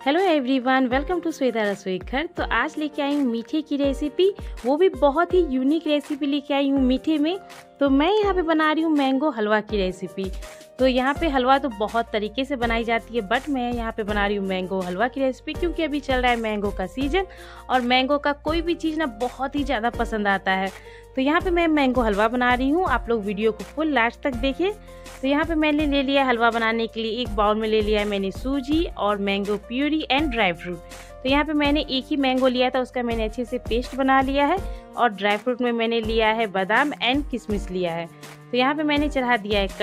Hello everyone, welcome to Shweta Rasoi Ghar. तो आज लेके आई हूँ मीठे की रेसिपी, वो भी बहुत ही यूनिक रेसिपी लेके आई हूँ मीठे में। तो मैं यहाँ पे बना रही हूँ मैंगो हलवा की रेसिपी। तो यहाँ पे हलवा तो बहुत तरीके से बनाई जाती है, बट मैं यहाँ पे बना रही हूँ मैंगो हलवा की रेसिपी, क्योंकि अभी चल रहा है मैंगो का सीजन और मैंगो का कोई भी चीज़ ना बहुत ही ज़्यादा पसंद आता है। तो यहाँ पे मैं मैंगो हलवा बना रही हूँ, आप लोग वीडियो को फुल लास्ट तक देखें। तो यहाँ पे मैंने ले लिया हलवा बनाने के लिए, एक बाउल में ले लिया है मैंने सूजी और mango puree and dry fruit. तो यहाँ पे मैंने एक ही मैंगो लिया था, उसका मैंने अच्छे से पेस्ट बना लिया है। और ड्राई फ्रूट में मैंने लिया है बादाम एंड किशमिश लिया है। तो यहाँ पे मैंने चढ़ा दिया है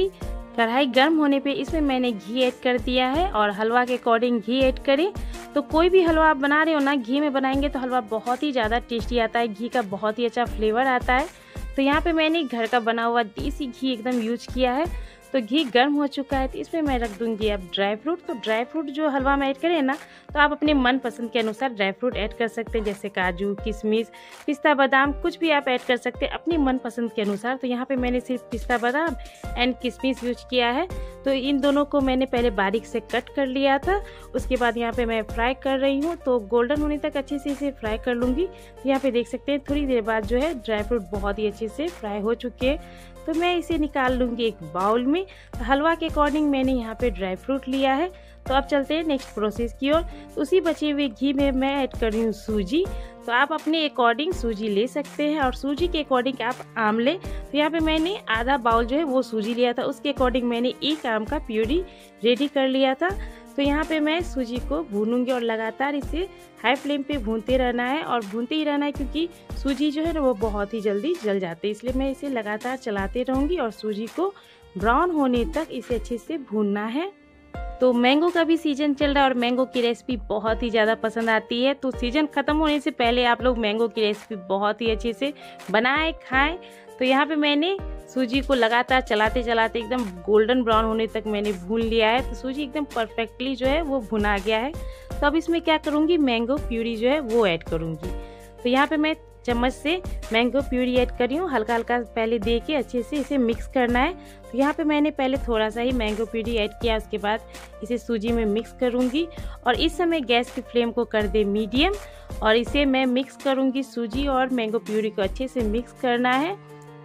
कढ़ाई गर्म होने पे इसमें मैंने घी ऐड कर दिया है। और हलवा के अकॉर्डिंग घी ऐड करें। तो कोई भी हलवा आप बना रहे हो ना, घी में बनाएंगे तो हलवा बहुत ही ज़्यादा टेस्टी आता है, घी का बहुत ही अच्छा फ्लेवर आता है। तो यहाँ पे मैंने घर का बना हुआ देसी घी एकदम यूज किया है। तो घी गर्म हो चुका है, तो इसमें मैं रख दूंगी अब ड्राई फ्रूट। तो ड्राई फ्रूट जो हलवा में ऐड करें ना, तो आप अपने मन पसंद के अनुसार ड्राई फ्रूट ऐड कर सकते हैं, जैसे काजू, किशमिश, पिस्ता बादाम, कुछ भी आप ऐड कर सकते हैं अपनी मन पसंद के अनुसार। तो यहाँ पे मैंने सिर्फ पिस्ता बादाम एंड किशमिश यूज किया है। तो इन दोनों को मैंने पहले बारीक से कट कर लिया था। उसके बाद यहाँ पे मैं फ्राई कर रही हूँ, तो गोल्डन होने तक अच्छे से इसे फ्राई कर लूँगी। तो यहाँ पे देख सकते हैं थोड़ी देर बाद जो है ड्राई फ्रूट बहुत ही अच्छे से फ्राई हो चुके हैं। तो मैं इसे निकाल लूँगी एक बाउल में। तो हलवा के अकॉर्डिंग मैंने यहाँ पे ड्राई फ्रूट लिया है। तो अब चलते हैं नेक्स्ट प्रोसेस की ओर। तो उसी बचे हुए घी में मैं ऐड कर रही हूँ सूजी। तो आप अपने अकॉर्डिंग सूजी ले सकते हैं, और सूजी के अकॉर्डिंग आप आम लें। तो यहाँ पे मैंने आधा बाउल जो है वो सूजी लिया था, उसके अकॉर्डिंग मैंने एक आम का प्यूरी रेडी कर लिया था। तो यहाँ पे मैं सूजी को भूनूंगी और लगातार इसे हाई फ्लेम पे भूनते रहना है, और भूनते ही रहना है, क्योंकि सूजी जो है ना वो बहुत ही जल्दी जल जाती है। इसलिए मैं इसे लगातार चलाते रहूँगी और सूजी को ब्राउन होने तक इसे अच्छे से भूनना है। तो मैंगो का भी सीज़न चल रहा है और मैंगो की रेसिपी बहुत ही ज़्यादा पसंद आती है। तो सीज़न ख़त्म होने से पहले आप लोग मैंगो की रेसिपी बहुत ही अच्छे से बनाएं, खाएं। तो यहाँ पे मैंने सूजी को लगातार चलाते चलाते एकदम गोल्डन ब्राउन होने तक मैंने भून लिया है। तो सूजी एकदम परफेक्टली जो है वो भुना गया है। तो अब इसमें क्या करूँगी, मैंगो प्यूरी जो है वो ऐड करूँगी। तो यहाँ पे मैं चम्मच से मैंगो प्यूरी ऐड कर रही हूँ, हल्का हल्का पहले दे के अच्छे से इसे मिक्स करना है। तो यहाँ पे मैंने पहले थोड़ा सा ही मैंगो प्यूरी ऐड किया, उसके बाद इसे सूजी में मिक्स करूँगी। और इस समय गैस की फ्लेम को कर दे मीडियम, और इसे मैं मिक्स करूँगी। सूजी और मैंगो प्यूरी को अच्छे से मिक्स करना है।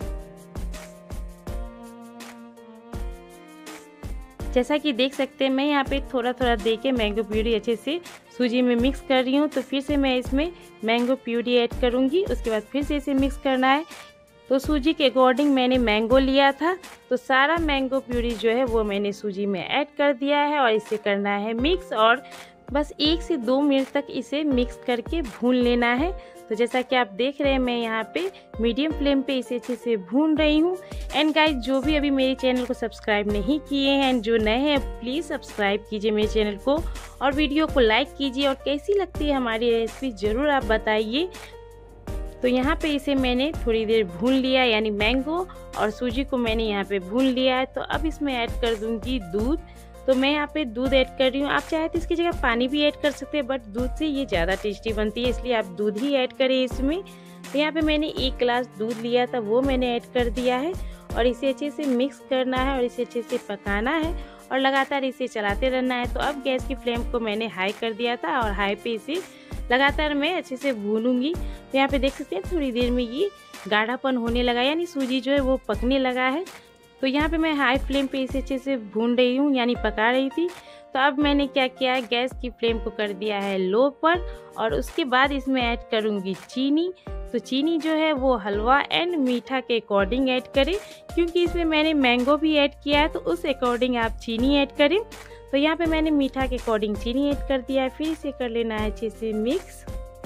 जैसा कि देख सकते हैं मैं यहाँ पे थोड़ा थोड़ा दे के मैंगो प्यूरी अच्छे से सूजी में मिक्स कर रही हूँ। तो फिर से मैं इसमें मैंगो प्यूरी ऐड करूँगी, उसके बाद फिर से इसे मिक्स करना है। तो सूजी के अकॉर्डिंग मैंने मैंगो लिया था, तो सारा मैंगो प्यूरी जो है वो मैंने सूजी में ऐड कर दिया है, और इसे करना है मिक्स। और बस 1 से 2 मिनट तक इसे मिक्स करके भून लेना है। तो जैसा कि आप देख रहे हैं मैं यहाँ पे मीडियम फ्लेम पे इसे अच्छे से भून रही हूँ। एंड गाइस, जो भी अभी मेरे चैनल को सब्सक्राइब नहीं किए हैं एंड जो नए हैं, प्लीज़ सब्सक्राइब कीजिए मेरे चैनल को, और वीडियो को लाइक कीजिए। और कैसी लगती है हमारी रेसिपी ज़रूर आप बताइए। तो यहाँ पे इसे मैंने थोड़ी देर भून लिया, यानी मैंगो और सूजी को मैंने यहाँ पे भून लिया है। तो अब इसमें ऐड कर दूँगी दूध। तो मैं यहाँ पे दूध ऐड कर रही हूँ, आप चाहे तो इसकी जगह पानी भी ऐड कर सकते हैं, बट दूध से ये ज़्यादा टेस्टी बनती है, इसलिए आप दूध ही ऐड करें इसमें। तो यहाँ पे मैंने 1 गिलास दूध लिया था, वो मैंने ऐड कर दिया है, और इसे अच्छे से मिक्स करना है और इसे अच्छे से पकाना है, और लगातार इसे चलाते रहना है। तो अब गैस की फ्लेम को मैंने हाई कर दिया था, और हाई पे इसे लगातार मैं अच्छे से भूनूंगी। तो यहाँ पे देख सकते हैं थोड़ी देर में ये गाढ़ापन होने लगा, यानी सूजी जो है वो पकने लगा है। तो यहाँ पे मैं हाई फ्लेम पे इसे अच्छे से भून रही हूँ, यानी पका रही थी। तो अब मैंने क्या किया है, गैस की फ्लेम को कर दिया है लो पर, और उसके बाद इसमें ऐड करूँगी चीनी। तो चीनी जो है वो हलवा एंड मीठा के अकॉर्डिंग ऐड करें, क्योंकि इसमें मैंने मैंगो भी ऐड किया है, तो उस अकॉर्डिंग आप चीनी ऐड करें। तो यहाँ पे मैंने मीठा के अकॉर्डिंग चीनी ऐड कर दिया है। फिर इसे कर लेना है अच्छे से मिक्स।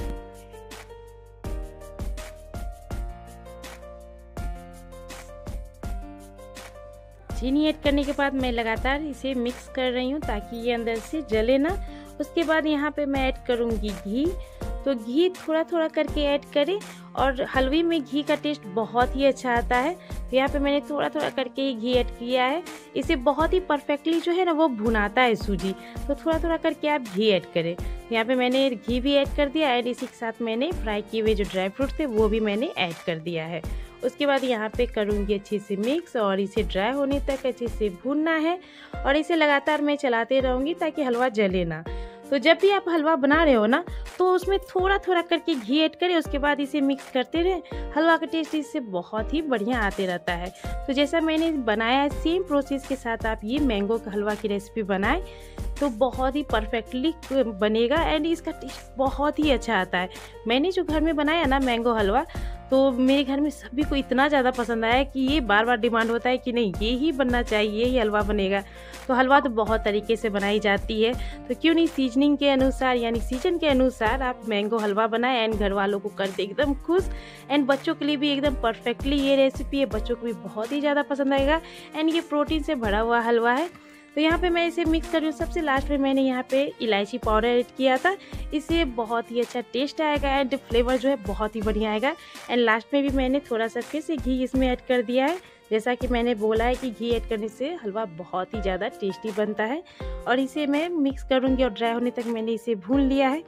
चीनी ऐड करने के बाद मैं लगातार इसे मिक्स कर रही हूँ, ताकि ये अंदर से जले ना। उसके बाद यहाँ पे मैं ऐड करूँगी घी। तो घी थोड़ा थोड़ा करके ऐड करें, और हलवे में घी का टेस्ट बहुत ही अच्छा आता है। तो यहाँ पे मैंने थोड़ा थोड़ा करके ही घी ऐड किया है। इसे बहुत ही परफेक्टली जो है ना वो भुनाता है सूजी, तो थोड़ा थोड़ा करके आप घी ऐड करें। यहाँ पे मैंने घी भी ऐड कर दिया, एंड इसी के साथ मैंने फ्राई किए हुए जो ड्राई फ्रूट थे वो भी मैंने ऐड कर दिया है। उसके बाद यहाँ पे करूँगी अच्छे से मिक्स, और इसे ड्राई होने तक अच्छे से भूनना है, और इसे लगातार मैं चलाते रहूँगी ताकि हलवा जले ना। तो जब भी आप हलवा बना रहे हो ना, तो उसमें थोड़ा थोड़ा करके घी ऐड करें, उसके बाद इसे मिक्स करते रहें। हलवा का टेस्ट इससे बहुत ही बढ़िया आते रहता है। तो जैसा मैंने बनाया है, सेम प्रोसेस के साथ आप ये मैंगो का हलवा की रेसिपी बनाएं तो बहुत ही परफेक्टली बनेगा एंड इसका टेस्ट बहुत ही अच्छा आता है। मैंने जो घर में बनाया ना मैंगो हलवा, तो मेरे घर में सभी को इतना ज़्यादा पसंद आया कि ये बार बार डिमांड होता है कि नहीं ये ही बनना चाहिए, ये हलवा बनेगा। तो हलवा तो बहुत तरीके से बनाई जाती है, तो क्यों नहीं सीजनिंग के अनुसार यानी सीजन के अनुसार आप मैंगो हलवा बनाएं एंड घर वालों को कर दे एकदम खुश। एंड बच्चों के लिए भी एकदम परफेक्टली ये रेसिपी है, बच्चों को भी बहुत ही ज़्यादा पसंद आएगा। एंड ये प्रोटीन से भरा हुआ हलवा है। तो यहाँ पे मैं इसे मिक्स कर रही हूँ। सबसे लास्ट में मैंने यहाँ पे इलायची पाउडर ऐड किया था, इससे बहुत ही अच्छा टेस्ट आएगा एंड फ्लेवर जो है बहुत ही बढ़िया आएगा। एंड लास्ट में भी मैंने थोड़ा सा फिर से घी इसमें ऐड कर दिया है। जैसा कि मैंने बोला है कि घी ऐड करने से हलवा बहुत ही ज़्यादा टेस्टी बनता है। और इसे मैं मिक्स करूँगी और ड्राई होने तक मैंने इसे भून लिया है।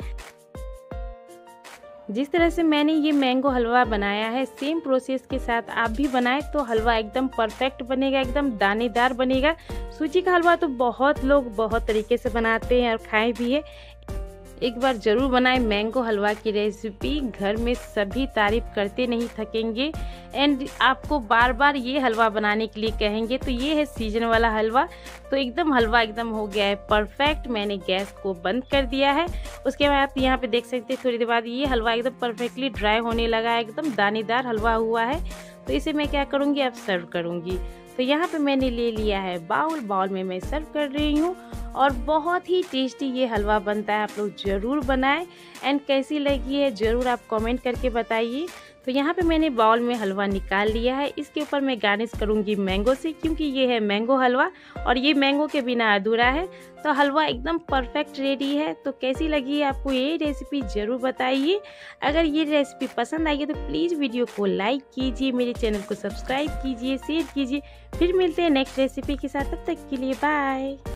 जिस तरह से मैंने ये मैंगो हलवा बनाया है, सेम प्रोसेस के साथ आप भी बनाएं तो हलवा एकदम परफेक्ट बनेगा, एकदम दानेदार बनेगा। सूजी का हलवा तो बहुत लोग बहुत तरीके से बनाते हैं और खाए भी है। एक बार ज़रूर बनाएं मैंगो हलवा की रेसिपी, घर में सभी तारीफ करते नहीं थकेंगे एंड आपको बार बार ये हलवा बनाने के लिए कहेंगे। तो ये है सीजन वाला हलवा। तो एकदम हलवा एकदम हो गया है परफेक्ट। मैंने गैस को बंद कर दिया है। उसके बाद आप यहाँ पे देख सकते हैं थोड़ी देर बाद ये हलवा एकदम परफेक्टली ड्राई होने लगा है, एकदम दानेदार हलवा हुआ है। तो इसे मैं क्या करूँगी, अब सर्व करूँगी। तो यहाँ पे मैंने ले लिया है बाउल में मैं सर्व कर रही हूँ और बहुत ही टेस्टी ये हलवा बनता है। आप लोग ज़रूर बनाएं एंड कैसी लगी है ज़रूर आप कमेंट करके बताइए। तो यहाँ पे मैंने बाउल में हलवा निकाल लिया है। इसके ऊपर मैं गार्निश करूँगी मैंगो से, क्योंकि ये है मैंगो हलवा और ये मैंगो के बिना अधूरा है। तो हलवा एकदम परफेक्ट रेडी है। तो कैसी लगी है आपको ये रेसिपी ज़रूर बताइए। अगर ये रेसिपी पसंद आई है तो प्लीज़ वीडियो को लाइक कीजिए, मेरे चैनल को सब्सक्राइब कीजिए, शेयर कीजिए। फिर मिलते हैं नेक्स्ट रेसिपी के साथ, तब तक के लिए बाय।